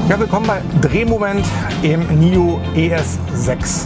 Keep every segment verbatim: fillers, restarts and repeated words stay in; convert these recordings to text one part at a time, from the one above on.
Ja, willkommen bei Drehmoment im NIO E S sechs.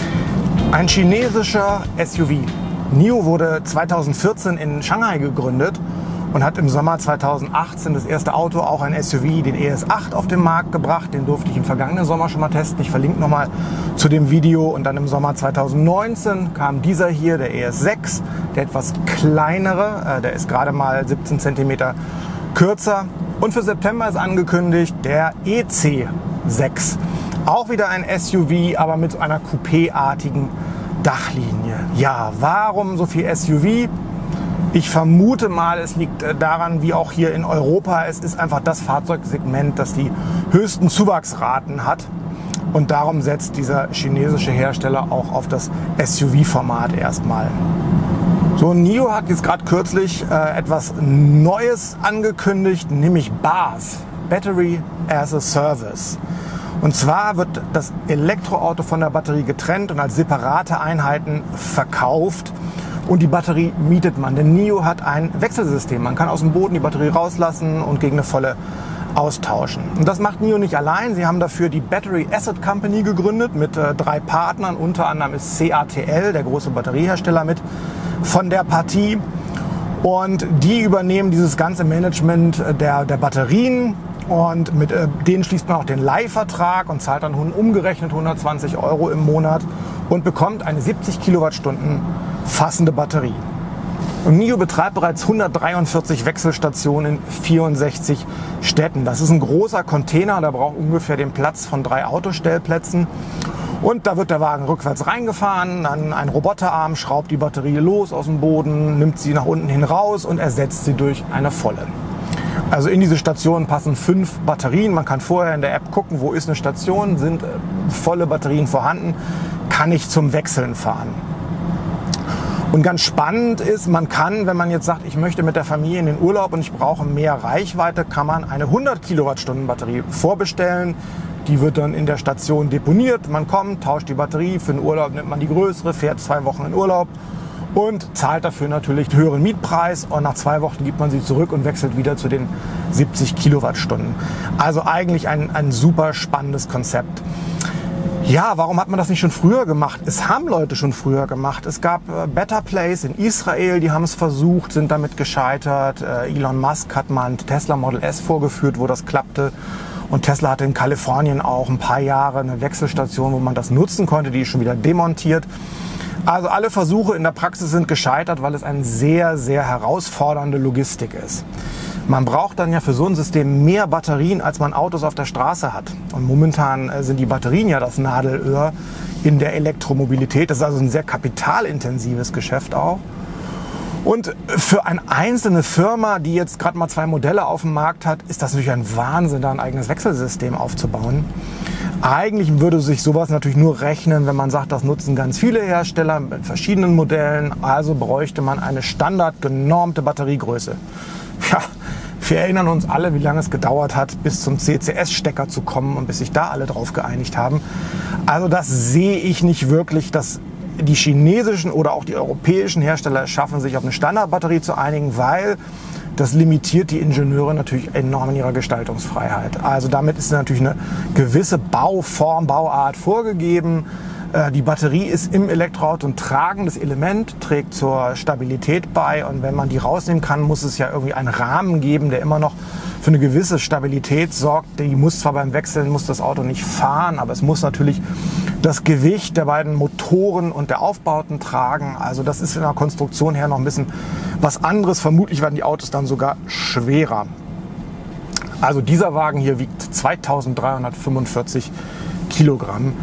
Ein chinesischer S U V. NIO wurde zweitausendvierzehn in Shanghai gegründet und hat im Sommer zweitausendachtzehn das erste Auto, auch ein S U V, den E S acht, auf den Markt gebracht. Den durfte ich im vergangenen Sommer schon mal testen. Ich verlinke nochmal zu dem Video. Und dann im Sommer zweitausendneunzehn kam dieser hier, der E S sechs, der etwas kleinere. Der ist gerade mal siebzehn Zentimeter kürzer. Und für September ist angekündigt der E C sechs. Auch wieder ein S U V, aber mit einer Coupé-artigen Dachlinie. Ja, warum so viel S U V? Ich vermute mal, es liegt daran, wie auch hier in Europa, es ist einfach das Fahrzeugsegment, das die höchsten Zuwachsraten hat. Und darum setzt dieser chinesische Hersteller auch auf das S U V-Format erstmal. So, NIO hat jetzt gerade kürzlich äh, etwas Neues angekündigt, nämlich B A S, Battery as a Service. Und zwar wird das Elektroauto von der Batterie getrennt und als separate Einheiten verkauft. Und die Batterie mietet man, denn NIO hat ein Wechselsystem. Man kann aus dem Boden die Batterie rauslassen und gegen eine volle austauschen. Und das macht NIO nicht allein. Sie haben dafür die Battery Asset Company gegründet mit äh, drei Partnern. Unter anderem ist C A T L, der große Batteriehersteller, mit von der Partie. Und die übernehmen dieses ganze Management der, der Batterien. Und mit äh, denen schließt man auch den Leihvertrag und zahlt dann umgerechnet hundertzwanzig Euro im Monat und bekommt eine siebzig Kilowattstunden fassende Batterie. Und NIO betreibt bereits hundertdreiundvierzig Wechselstationen in vierundsechzig Städten. Das ist ein großer Container, der braucht ungefähr den Platz von drei Autostellplätzen. Und da wird der Wagen rückwärts reingefahren, dann ein Roboterarm schraubt die Batterie los aus dem Boden, nimmt sie nach unten hin raus und ersetzt sie durch eine volle. Also in diese Station passen fünf Batterien. Man kann vorher in der App gucken, wo ist eine Station, sind volle Batterien vorhanden, kann ich zum Wechseln fahren. Und ganz spannend ist, man kann, wenn man jetzt sagt, ich möchte mit der Familie in den Urlaub und ich brauche mehr Reichweite, kann man eine hundert Kilowattstunden Batterie vorbestellen. Die wird dann in der Station deponiert. Man kommt, tauscht die Batterie. Für den Urlaub nimmt man die größere, fährt zwei Wochen in Urlaub und zahlt dafür natürlich den höheren Mietpreis. Und nach zwei Wochen gibt man sie zurück und wechselt wieder zu den siebzig Kilowattstunden. Also eigentlich ein, ein super spannendes Konzept. Ja, warum hat man das nicht schon früher gemacht? Es haben Leute schon früher gemacht. Es gab äh, Better Place in Israel, die haben es versucht, sind damit gescheitert. Äh, Elon Musk hat mal ein Tesla Model S vorgeführt, wo das klappte. Und Tesla hatte in Kalifornien auch ein paar Jahre eine Wechselstation, wo man das nutzen konnte. Die ist schon wieder demontiert. Also alle Versuche in der Praxis sind gescheitert, weil es eine sehr, sehr herausfordernde Logistik ist. Man braucht dann ja für so ein System mehr Batterien, als man Autos auf der Straße hat. Und momentan sind die Batterien ja das Nadelöhr in der Elektromobilität. Das ist also ein sehr kapitalintensives Geschäft auch. Und für eine einzelne Firma, die jetzt gerade mal zwei Modelle auf dem Markt hat, ist das natürlich ein Wahnsinn, da ein eigenes Wechselsystem aufzubauen. Eigentlich würde sich sowas natürlich nur rechnen, wenn man sagt, das nutzen ganz viele Hersteller mit verschiedenen Modellen. Also bräuchte man eine standardgenormte Batteriegröße. Ja, wir erinnern uns alle, wie lange es gedauert hat, bis zum C C S-Stecker zu kommen und bis sich da alle drauf geeinigt haben. Also das sehe ich nicht wirklich, dass die chinesischen oder auch die europäischen Hersteller es schaffen, sich auf eine Standardbatterie zu einigen, weil das limitiert die Ingenieure natürlich enorm in ihrer Gestaltungsfreiheit. Also damit ist natürlich eine gewisse Bauform, Bauart vorgegeben. Die Batterie ist im Elektroauto ein tragendes Element, trägt zur Stabilität bei. Und wenn man die rausnehmen kann, muss es ja irgendwie einen Rahmen geben, der immer noch für eine gewisse Stabilität sorgt. Die muss zwar beim Wechseln, muss das Auto nicht fahren, aber es muss natürlich das Gewicht der beiden Motoren und der Aufbauten tragen. Also das ist in der Konstruktion her noch ein bisschen was anderes. Vermutlich werden die Autos dann sogar schwerer. Also dieser Wagen hier wiegt zweitausenddreihundertfünfundvierzig Kilogramm.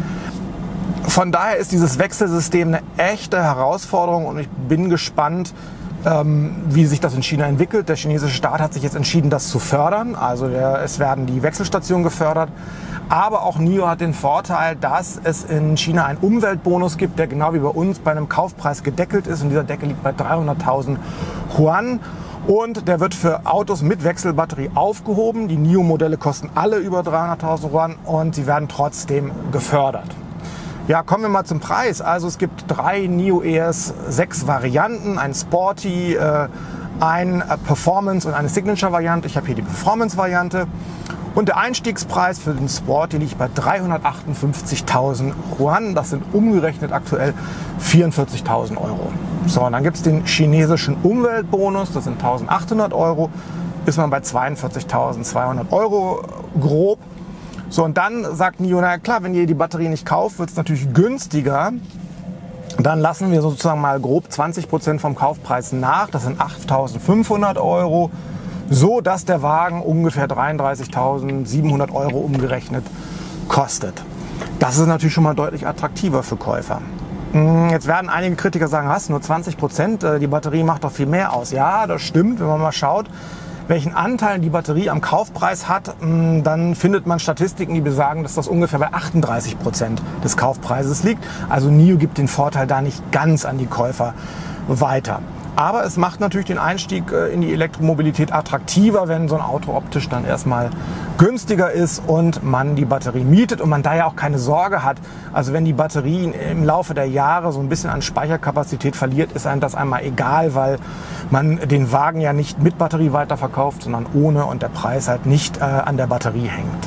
Von daher ist dieses Wechselsystem eine echte Herausforderung und ich bin gespannt, ähm, wie sich das in China entwickelt. Der chinesische Staat hat sich jetzt entschieden, das zu fördern. Also der, es werden die Wechselstationen gefördert. Aber auch NIO hat den Vorteil, dass es in China einen Umweltbonus gibt, der genau wie bei uns bei einem Kaufpreis gedeckelt ist. Und dieser Deckel liegt bei dreihunderttausend Yuan. Und der wird für Autos mit Wechselbatterie aufgehoben. Die NIO-Modelle kosten alle über dreihunderttausend Yuan und sie werden trotzdem gefördert. Ja, kommen wir mal zum Preis. Also es gibt drei NIO E S sechs Varianten, ein Sporty, äh, ein Performance und eine Signature-Variante. Ich habe hier die Performance-Variante. Und der Einstiegspreis für den Sport, der liegt bei dreihundertachtundfünfzigtausend Yuan. Das sind umgerechnet aktuell vierundvierzigtausend Euro. So, und dann gibt es den chinesischen Umweltbonus, das sind eintausendachthundert Euro. Ist man bei zweiundvierzigtausendzweihundert Euro grob. So, und dann sagt NIO, na klar, wenn ihr die Batterie nicht kauft, wird es natürlich günstiger. Dann lassen wir sozusagen mal grob zwanzig Prozent vom Kaufpreis nach. Das sind achttausendfünfhundert Euro. So dass der Wagen ungefähr dreiunddreißigtausendsiebenhundert Euro umgerechnet kostet. Das ist natürlich schon mal deutlich attraktiver für Käufer. Jetzt werden einige Kritiker sagen, was, nur zwanzig Prozent, die Batterie macht doch viel mehr aus. Ja, das stimmt, wenn man mal schaut, welchen Anteil die Batterie am Kaufpreis hat, dann findet man Statistiken, die besagen, dass das ungefähr bei achtunddreißig Prozent des Kaufpreises liegt. Also NIO gibt den Vorteil da nicht ganz an die Käufer weiter. Aber es macht natürlich den Einstieg in die Elektromobilität attraktiver, wenn so ein Auto optisch dann erstmal günstiger ist und man die Batterie mietet und man da ja auch keine Sorge hat. Also wenn die Batterie im Laufe der Jahre so ein bisschen an Speicherkapazität verliert, ist einem das einmal egal, weil man den Wagen ja nicht mit Batterie weiterverkauft, sondern ohne und der Preis halt nicht äh, an der Batterie hängt.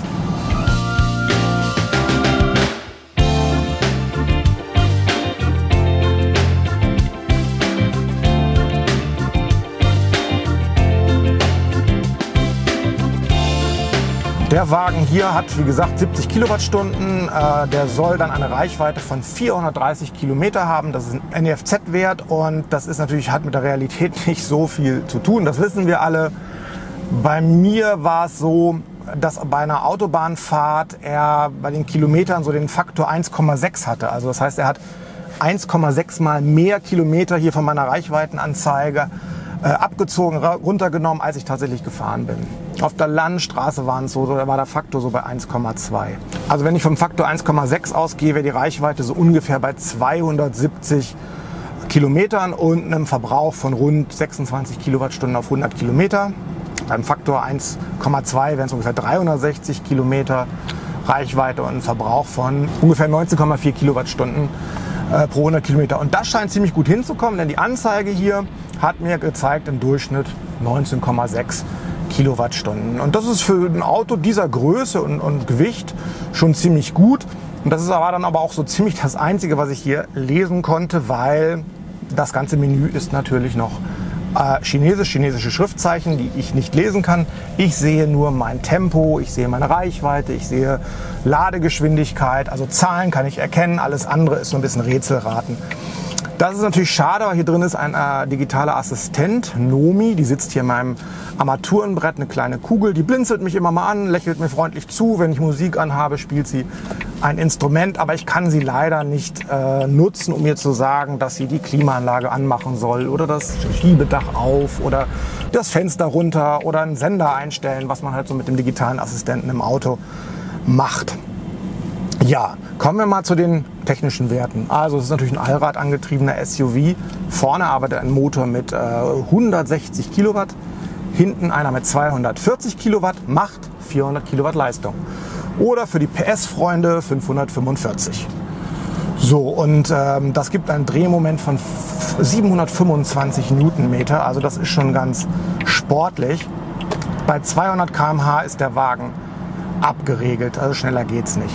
Der Wagen hier hat, wie gesagt, siebzig Kilowattstunden. Äh, der soll dann eine Reichweite von vierhundertdreißig Kilometer haben. Das ist ein N E F Z-Wert und das ist natürlich, hat mit der Realität nicht so viel zu tun. Das wissen wir alle. Bei mir war es so, dass bei einer Autobahnfahrt er bei den Kilometern so den Faktor eins Komma sechs hatte. Also das heißt, er hat eins Komma sechs mal mehr Kilometer hier von meiner Reichweitenanzeige äh, abgezogen, runtergenommen, als ich tatsächlich gefahren bin. Auf der Landstraße waren es so, da war der Faktor so bei eins Komma zwei. Also wenn ich vom Faktor eins Komma sechs ausgehe, wäre die Reichweite so ungefähr bei zweihundertsiebzig Kilometern und einem Verbrauch von rund sechsundzwanzig Kilowattstunden auf hundert Kilometer. Beim Faktor eins Komma zwei wären es ungefähr dreihundertsechzig Kilometer Reichweite und ein Verbrauch von ungefähr neunzehn Komma vier Kilowattstunden äh, pro hundert Kilometer. Und das scheint ziemlich gut hinzukommen, denn die Anzeige hier hat mir gezeigt im Durchschnitt neunzehn Komma sechs Kilowattstunden. Und das ist für ein Auto dieser Größe und, und Gewicht schon ziemlich gut. Und das ist aber dann aber auch so ziemlich das Einzige, was ich hier lesen konnte, weil das ganze Menü ist natürlich noch äh, chinesisch, chinesische Schriftzeichen, die ich nicht lesen kann. Ich sehe nur mein Tempo, ich sehe meine Reichweite, ich sehe Ladegeschwindigkeit, also Zahlen kann ich erkennen, alles andere ist so ein bisschen Rätselraten. Das ist natürlich schade, aber hier drin ist ein äh, digitaler Assistent, Nomi, die sitzt hier in meinem Armaturenbrett, eine kleine Kugel, die blinzelt mich immer mal an, lächelt mir freundlich zu, wenn ich Musik anhabe, spielt sie ein Instrument, aber ich kann sie leider nicht äh, nutzen, um mir zu sagen, dass sie die Klimaanlage anmachen soll oder das Schiebedach auf oder das Fenster runter oder einen Sender einstellen, was man halt so mit dem digitalen Assistenten im Auto macht. Ja, kommen wir mal zu den technischen Werten. Also es ist natürlich ein Allrad angetriebener S U V. Vorne arbeitet ein Motor mit äh, hundertsechzig Kilowatt, hinten einer mit zweihundertvierzig Kilowatt, macht vierhundert Kilowatt Leistung. Oder für die P S-Freunde fünfhundertfünfundvierzig. So, und ähm, das gibt einen Drehmoment von siebenhundertfünfundzwanzig Newtonmeter, also das ist schon ganz sportlich. Bei zweihundert Kilometer pro Stunde ist der Wagen abgeregelt, also schneller geht's nicht.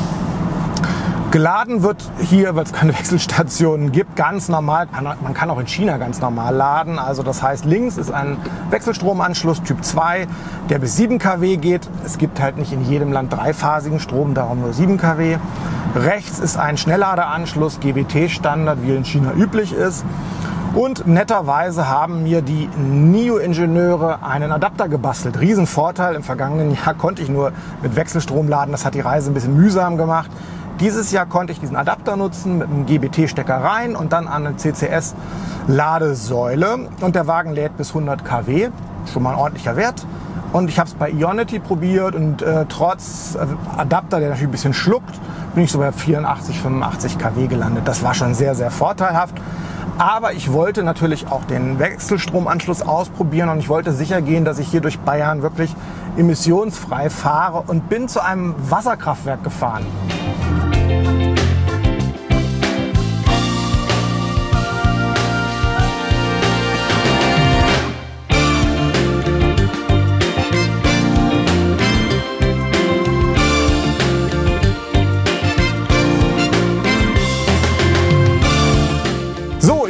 Geladen wird hier, weil es keine Wechselstationen gibt, ganz normal. Man kann auch in China ganz normal laden. Also das heißt, links ist ein Wechselstromanschluss Typ zwei, der bis sieben Kilowatt geht. Es gibt halt nicht in jedem Land dreiphasigen Strom, darum nur sieben Kilowatt. Rechts ist ein Schnellladeranschluss, G B T-Standard, wie in China üblich ist. Und netterweise haben mir die NIO-Ingenieure einen Adapter gebastelt. Riesenvorteil, im vergangenen Jahr konnte ich nur mit Wechselstrom laden. Das hat die Reise ein bisschen mühsam gemacht. Dieses Jahr konnte ich diesen Adapter nutzen mit einem G B T-Stecker rein und dann an eine C C S-Ladesäule. Und der Wagen lädt bis hundert Kilowatt, schon mal ein ordentlicher Wert. Und ich habe es bei Ionity probiert und äh, trotz äh, Adapter, der natürlich ein bisschen schluckt, bin ich so bei vierundachtzig, fünfundachtzig Kilowatt gelandet. Das war schon sehr, sehr vorteilhaft. Aber ich wollte natürlich auch den Wechselstromanschluss ausprobieren und ich wollte sicher gehen, dass ich hier durch Bayern wirklich emissionsfrei fahre und bin zu einem Wasserkraftwerk gefahren.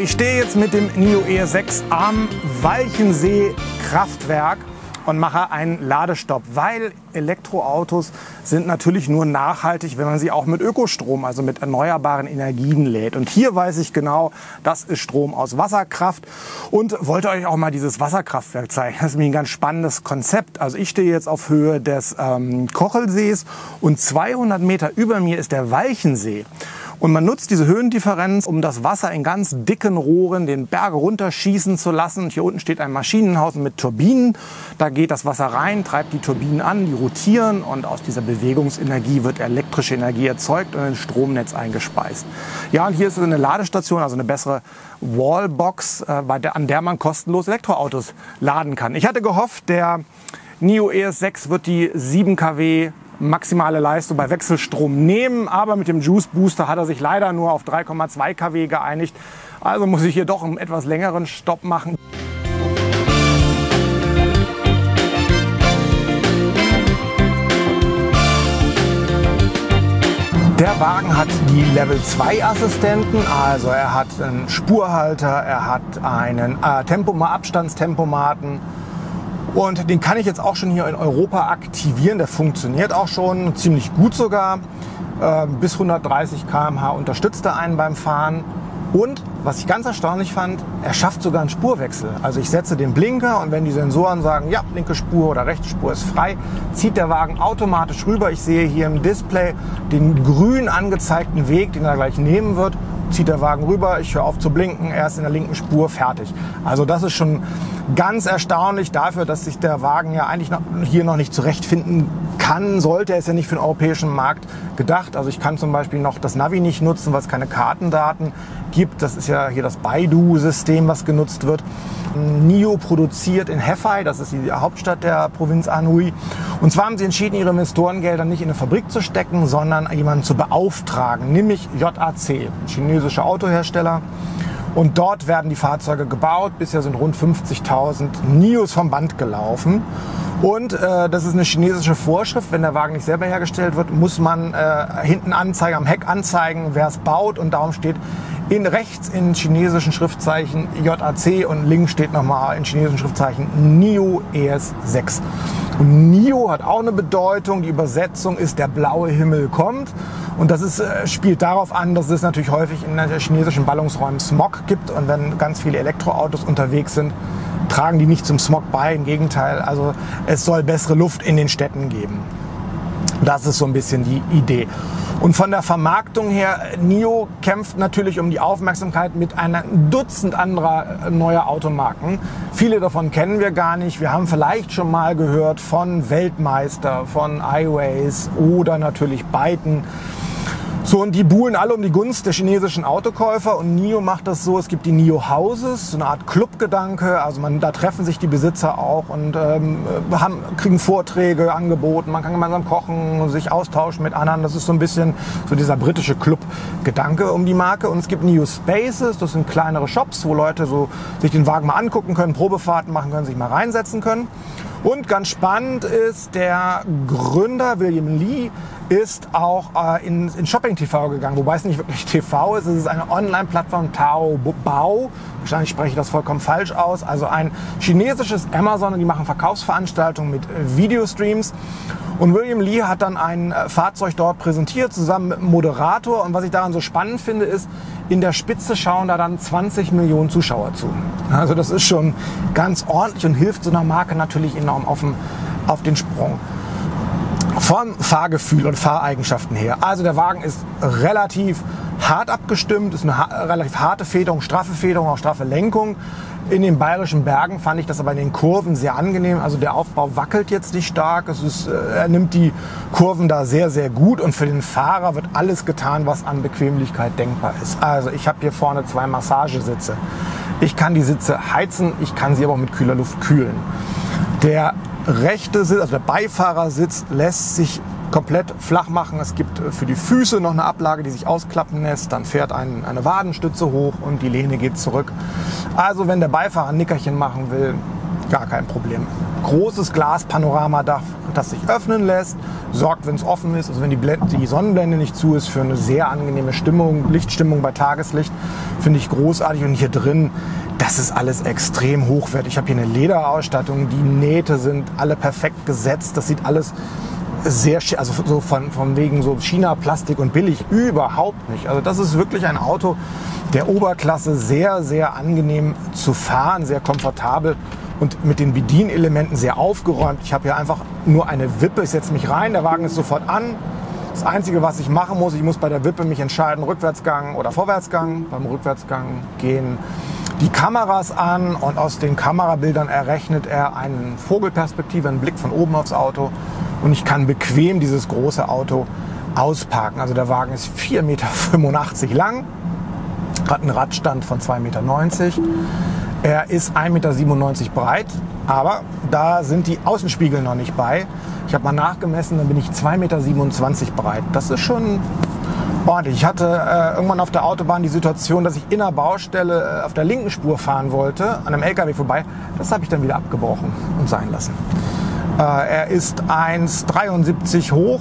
ich stehe jetzt mit dem NIO E S sechs am Walchensee Kraftwerk und mache einen Ladestopp, weil Elektroautos sind natürlich nur nachhaltig, wenn man sie auch mit Ökostrom, also mit erneuerbaren Energien lädt. Und hier weiß ich genau, das ist Strom aus Wasserkraft und wollte euch auch mal dieses Wasserkraftwerk zeigen. Das ist mir ein ganz spannendes Konzept. Also ich stehe jetzt auf Höhe des ähm, Kochelsees und zweihundert Meter über mir ist der Walchensee. Und man nutzt diese Höhendifferenz, um das Wasser in ganz dicken Rohren den Berg runterschießen zu lassen. Und hier unten steht ein Maschinenhaus mit Turbinen. Da geht das Wasser rein, treibt die Turbinen an, die rotieren und aus dieser Bewegungsenergie wird elektrische Energie erzeugt und ins Stromnetz eingespeist. Ja, und hier ist eine Ladestation, also eine bessere Wallbox, äh, bei der, an der man kostenlos Elektroautos laden kann. Ich hatte gehofft, der NIO E S sechs wird die sieben Kilowatt maximale Leistung bei Wechselstrom nehmen, aber mit dem Juice Booster hat er sich leider nur auf drei Komma zwei Kilowatt geeinigt. Also muss ich hier doch einen etwas längeren Stopp machen. Der Wagen hat die Level zwei Assistenten, also er hat einen Spurhalter, er hat einen äh, Tempoma- Abstandstempomaten. Und den kann ich jetzt auch schon hier in Europa aktivieren. Der funktioniert auch schon ziemlich gut sogar. Äh, bis hundertdreißig Kilometer pro Stunde unterstützt er einen beim Fahren. Und was ich ganz erstaunlich fand, er schafft sogar einen Spurwechsel. Also ich setze den Blinker und wenn die Sensoren sagen, ja, linke Spur oder rechte Spur ist frei, zieht der Wagen automatisch rüber. Ich sehe hier im Display den grün angezeigten Weg, den er gleich nehmen wird. Zieht der Wagen rüber, ich höre auf zu blinken, er ist in der linken Spur, fertig. Also das ist schon ganz erstaunlich dafür, dass sich der Wagen ja eigentlich noch, hier noch nicht zurechtfinden kann, sollte. Er ist ja nicht für den europäischen Markt gedacht. Also ich kann zum Beispiel noch das Navi nicht nutzen, weil es keine Kartendaten gibt. Das ist ja hier das Baidu-System, was genutzt wird. NIO produziert in Hefei, das ist die Hauptstadt der Provinz Anhui. Und zwar haben sie entschieden, ihre Investorengelder nicht in eine Fabrik zu stecken, sondern jemanden zu beauftragen, nämlich J A C, ein chinesischer Autohersteller. Und dort werden die Fahrzeuge gebaut. Bisher sind rund fünfzigtausend NIOs vom Band gelaufen. Und äh, das ist eine chinesische Vorschrift. Wenn der Wagen nicht selber hergestellt wird, muss man äh, hinten anzeigen, am Heck anzeigen, wer es baut. Und darum steht in rechts in chinesischen Schriftzeichen J A C und links steht nochmal in chinesischen Schriftzeichen NIO E S sechs. Und NIO hat auch eine Bedeutung. Die Übersetzung ist, der blaue Himmel kommt. Und das ist, spielt darauf an, dass es natürlich häufig in chinesischen Ballungsräumen Smog gibt. Und wenn ganz viele Elektroautos unterwegs sind, tragen die nicht zum Smog bei. Im Gegenteil, also es soll bessere Luft in den Städten geben. Das ist so ein bisschen die Idee. Und von der Vermarktung her, NIO kämpft natürlich um die Aufmerksamkeit mit einem Dutzend anderer neuer Automarken. Viele davon kennen wir gar nicht. Wir haben vielleicht schon mal gehört von Weltmeister, von iWays oder natürlich Byton. So, und die buhlen alle um die Gunst der chinesischen Autokäufer und NIO macht das so, es gibt die NIO Houses, so eine Art Clubgedanke, also man, da treffen sich die Besitzer auch und ähm, haben, kriegen Vorträge angeboten, man kann gemeinsam kochen, sich austauschen mit anderen, das ist so ein bisschen so dieser britische Clubgedanke um die Marke. Und es gibt NIO Spaces, das sind kleinere Shops, wo Leute so sich den Wagen mal angucken können, Probefahrten machen können, sich mal reinsetzen können. Und ganz spannend ist, der Gründer William Li ist auch äh, in, in Shopping T V gegangen, wobei es nicht wirklich T V ist, es ist eine Online-Plattform Taobao, wahrscheinlich spreche ich das vollkommen falsch aus, also ein chinesisches Amazon und die machen Verkaufsveranstaltungen mit äh, Videostreams. Und William Li hat dann ein äh, Fahrzeug dort präsentiert, zusammen mit einem Moderator. Und was ich daran so spannend finde, ist, in der Spitze schauen da dann zwanzig Millionen Zuschauer zu. Also das ist schon ganz ordentlich und hilft so einer Marke natürlich enorm auf den, auf den Sprung. Vom Fahrgefühl und Fahreigenschaften her. Also der Wagen ist relativ hart abgestimmt, ist eine ha- relativ harte Federung, straffe Federung, auch straffe Lenkung. In den bayerischen Bergen fand ich das aber in den Kurven sehr angenehm. Also der Aufbau wackelt jetzt nicht stark. Es ist, er nimmt die Kurven da sehr, sehr gut. Und für den Fahrer wird alles getan, was an Bequemlichkeit denkbar ist. Also ich habe hier vorne zwei Massagesitze. Ich kann die Sitze heizen, ich kann sie aber auch mit kühler Luft kühlen. Der rechte Sitz, also der Beifahrersitz, lässt sich komplett flach machen. Es gibt für die Füße noch eine Ablage, die sich ausklappen lässt. Dann fährt ein, eine Wadenstütze hoch und die Lehne geht zurück. Also wenn der Beifahrer ein Nickerchen machen will, gar kein Problem. großes Glaspanoramadach, das sich öffnen lässt, sorgt, wenn es offen ist, also wenn die, Blende, die Sonnenblende nicht zu ist, für eine sehr angenehme Stimmung, Lichtstimmung bei Tageslicht, finde ich großartig. Und hier drin, das ist alles extrem hochwertig. Ich habe hier eine Lederausstattung, die Nähte sind alle perfekt gesetzt, das sieht alles sehr, also so von, von wegen so China, Plastik und billig, überhaupt nicht. Also das ist wirklich ein Auto der Oberklasse, sehr, sehr angenehm zu fahren, sehr komfortabel und mit den Bedienelementen sehr aufgeräumt. Ich habe hier einfach nur eine Wippe, ich setze mich rein, der Wagen ist sofort an. Das Einzige, was ich machen muss, ich muss bei der Wippe mich entscheiden, Rückwärtsgang oder Vorwärtsgang. Beim Rückwärtsgang gehen die Kameras an und aus den Kamerabildern errechnet er eine Vogelperspektive, einen Blick von oben aufs Auto. Und ich kann bequem dieses große Auto ausparken. Also der Wagen ist vier Komma fünfundachtzig Meter lang, hat einen Radstand von zwei Komma neunzig Meter. Er ist ein Komma siebenundneunzig Meter breit, aber da sind die Außenspiegel noch nicht bei. Ich habe mal nachgemessen, dann bin ich zwei Komma siebenundzwanzig Meter breit. Das ist schon ordentlich. Ich hatte äh, irgendwann auf der Autobahn die Situation, dass ich in der Baustelle äh, auf der linken Spur fahren wollte, an einem L K W vorbei. Das habe ich dann wieder abgebrochen und sein lassen. Äh, er ist eins Komma dreiundsiebzig hoch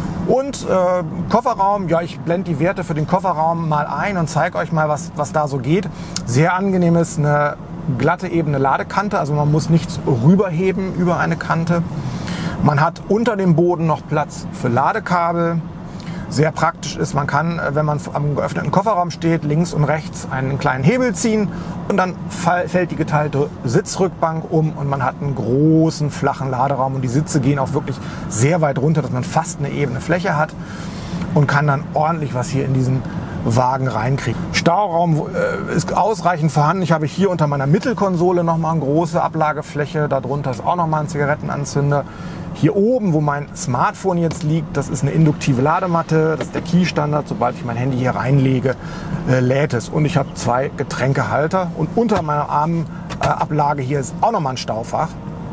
und äh, Kofferraum, ja, ich blende die Werte für den Kofferraum mal ein und zeige euch mal, was, was da so geht. Sehr angenehm ist eine glatte, ebene Ladekante, also man muss nichts rüberheben über eine Kante. Man hat unter dem Boden noch Platz für Ladekabel. Sehr praktisch ist, man kann, wenn man am geöffneten Kofferraum steht, links und rechts einen kleinen Hebel ziehen und dann fällt die geteilte Sitzrückbank um und man hat einen großen, flachen Laderaum und die Sitze gehen auch wirklich sehr weit runter, dass man fast eine ebene Fläche hat und kann dann ordentlich was hier in diesen Wagen reinkriegen. Stauraum äh, ist ausreichend vorhanden. Ich habe hier unter meiner Mittelkonsole nochmal eine große Ablagefläche, darunter ist auch nochmal ein Zigarettenanzünder. Hier oben, wo mein Smartphone jetzt liegt, das ist eine induktive Ladematte, das ist der Key-Standard. Sobald ich mein Handy hier reinlege, äh, lädt es. Und ich habe zwei Getränkehalter und unter meiner Armablage hier ist auch nochmal ein Staufach.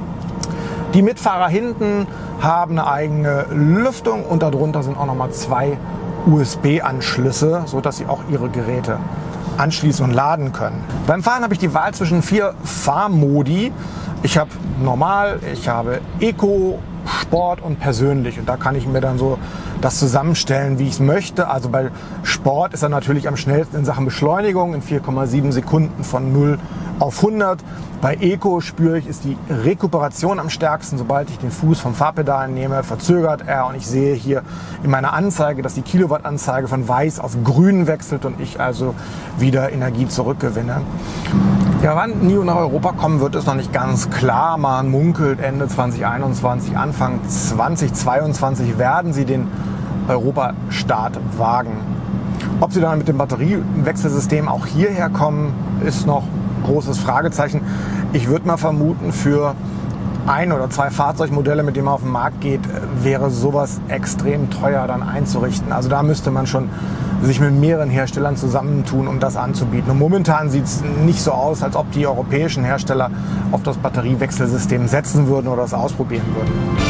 Die Mitfahrer hinten haben eine eigene Lüftung und darunter sind auch nochmal zwei U S B-Anschlüsse, sodass sie auch ihre Geräte anschließen und laden können. Beim Fahren habe ich die Wahl zwischen vier Fahrmodi. Ich habe normal, ich habe Eco, Sport und persönlich. Und da kann ich mir dann so das zusammenstellen, wie ich es möchte. Also bei Sport ist er natürlich am schnellsten in Sachen Beschleunigung in vier Komma sieben Sekunden von null auf hundert. Bei Eco spüre ich, ist die Rekuperation am stärksten. Sobald ich den Fuß vom Fahrpedal nehme, verzögert er. Und ich sehe hier in meiner Anzeige, dass die Kilowattanzeige von weiß auf grün wechselt und ich also wieder Energie zurückgewinne. Ja, wann N I O nach Europa kommen wird, ist noch nicht ganz klar. Man munkelt Ende zwanzig einundzwanzig, Anfang zwanzig zweiundzwanzig werden sie den Europastart wagen. Ob sie dann mit dem Batteriewechselsystem auch hierher kommen, ist noch ein großes Fragezeichen. Ich würde mal vermuten, für ein oder zwei Fahrzeugmodelle, mit denen man auf den Markt geht, wäre sowas extrem teuer dann einzurichten. Also da müsste man schon sich mit mehreren Herstellern zusammentun, um das anzubieten. Und momentan sieht es nicht so aus, als ob die europäischen Hersteller auf das Batteriewechselsystem setzen würden oder es ausprobieren würden.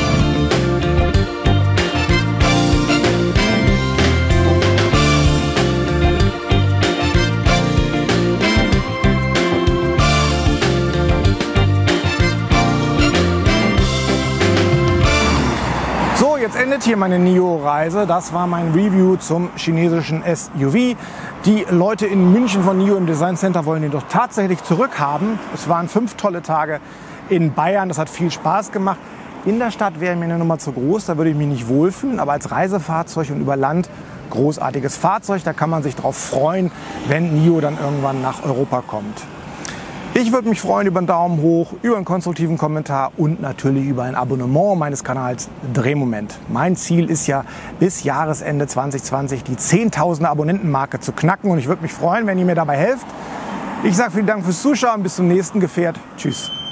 Jetzt endet hier meine N I O-Reise. Das war mein Review zum chinesischen S U V. Die Leute in München von N I O im Design Center wollen den doch tatsächlich zurückhaben. Es waren fünf tolle Tage in Bayern. Das hat viel Spaß gemacht. In der Stadt wäre mir eine Nummer zu groß. Da würde ich mich nicht wohlfühlen. Aber als Reisefahrzeug und über Land großartiges Fahrzeug. Da kann man sich darauf freuen, wenn N I O dann irgendwann nach Europa kommt. Ich würde mich freuen über einen Daumen hoch, über einen konstruktiven Kommentar und natürlich über ein Abonnement meines Kanals Drehmoment. Mein Ziel ist ja, bis Jahresende zwanzig zwanzig die zehntausender Abonnentenmarke zu knacken und ich würde mich freuen, wenn ihr mir dabei helft. Ich sage vielen Dank fürs Zuschauen, bis zum nächsten Gefährt. Tschüss.